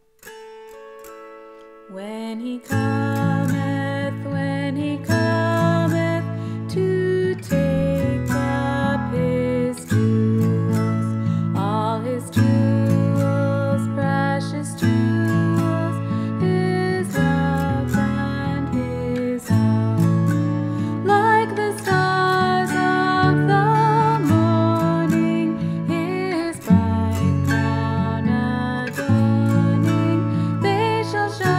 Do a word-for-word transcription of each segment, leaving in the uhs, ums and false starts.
When he cometh, when he cometh to take up his jewels, all his jewels, precious jewels, his love and his own. Like the stars of the morning, his bright crown adorning, they shall shine.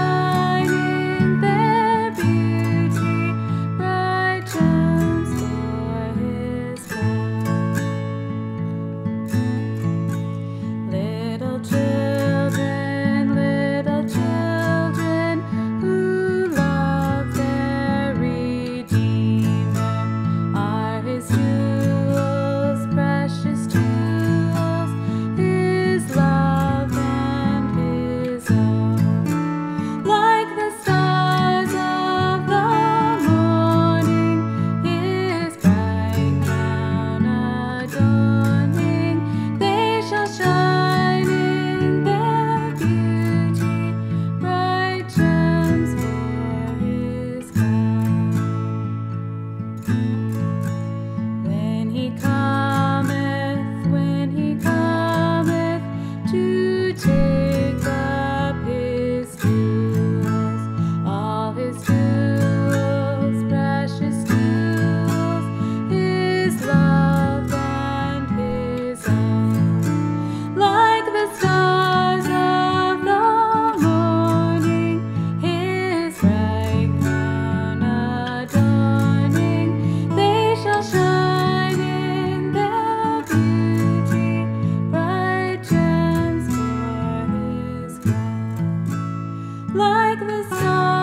Like the sun.